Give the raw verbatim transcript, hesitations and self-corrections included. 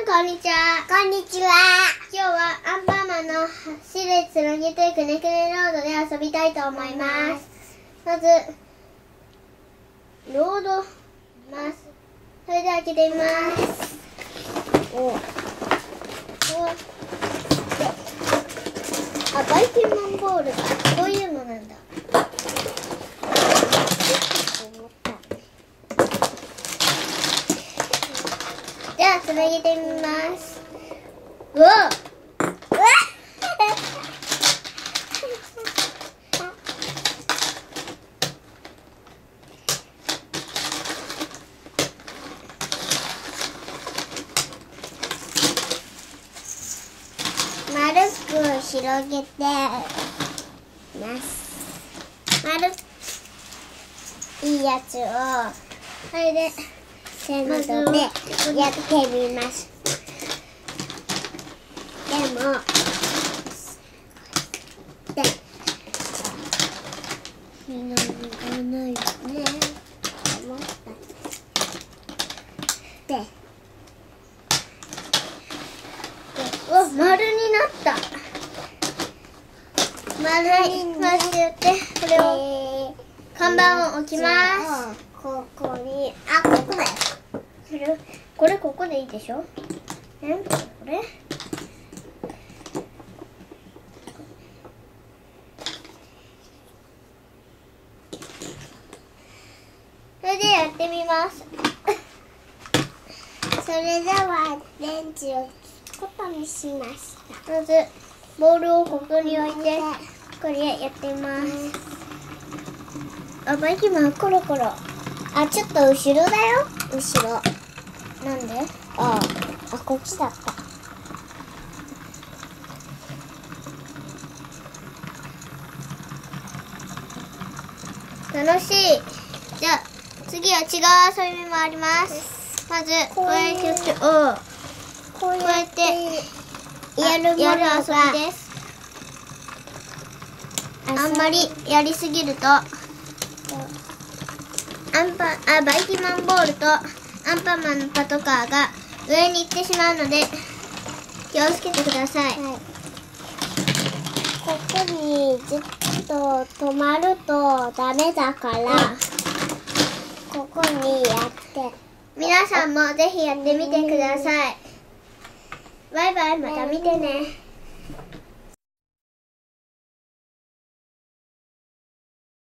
んこんにちは。 こんにちは。 今日はアンパンマンの走れつなげていくねくねロードで遊びたいと思います。まずロードます。それでは開けてみます。おお。あ、バイキンマンボールがこういうのなんだ。じゃあつなげてみます。うわっ丸く広げてます丸いいやつをそれでせーのでやってみます。でもで広がないよね思ったでうわ、丸になった。丸になってこれを看板を置きます。 ここに、あ、ここだよ。 これこれここでいいでしょ。え、これそれでやってみます。 それではレンジをつくことにしました。 まずボールをここに置いてこれやってみます。あ、バイキンマンコロコロ。 あ、ちょっと後ろだよ。後ろ。 なんで？ ああ、こっちだった。 楽しい。じゃあ次は違う遊びもあります。まずこうやってをこうこうやってやるものがやる遊びです。あんまりやりすぎるとアンパンあバイキンマンボールとアンパンマンのパトカーが上に行ってしまうので気をつけてください。 はい、ここにずっと止まるとダメだから、ここにやって皆さんもぜひやってみてください。バイバイ、また見てね。